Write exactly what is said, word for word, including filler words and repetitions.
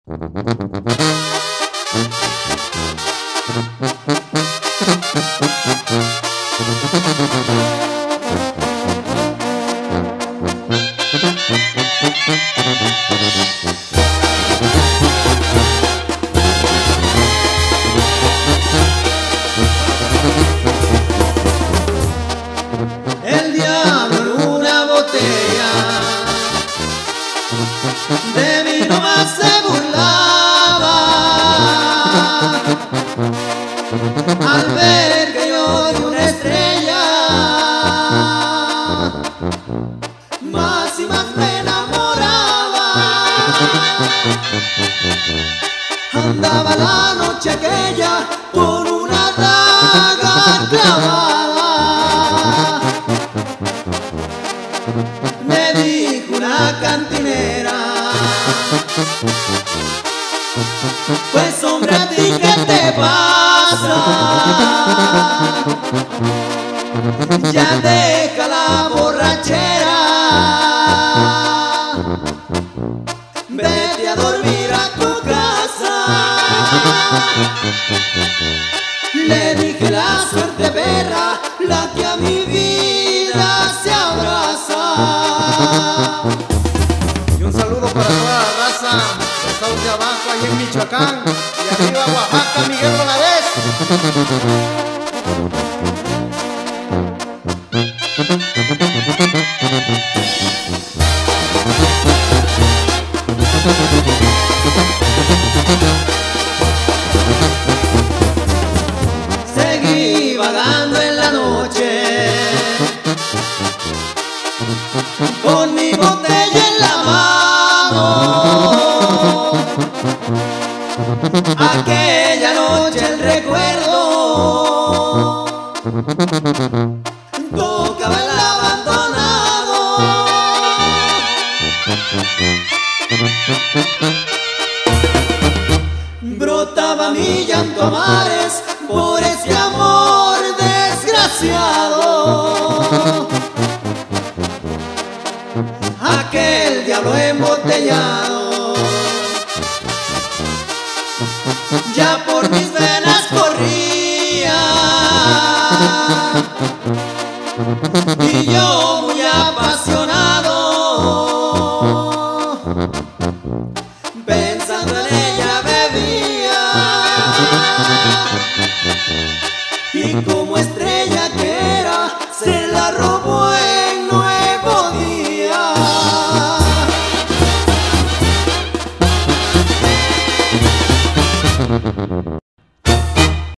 El diablo en una botella de mí nomás se burlaba al ver que yo era una estrella. Más y más me enamoraba. Andaba la noche aquella con una daga clavada. Me dijo una cantinera: pues hombre, ¿a ti qué te pasa? Ya deja la borrachera, vete a dormir a tu casa. Le dije: la suerte perra, la que a mi vida se abraza. Y un saludo para toda la raza de Estados de abajo, ahí en Michoacán, y arriba Oaxaca, Miguel Valadez. Seguí vagando en la noche con mi botella en la mano. Aquella noche el recuerdo tocaba el abandonado. Brotaba mi llanto a mares por ese amor desgraciado. Aquel diablo embotellado ya por mis venas corría, y yo muy apasionado pensando en ella bebía, y como estrella que era se la robó en nuevo día.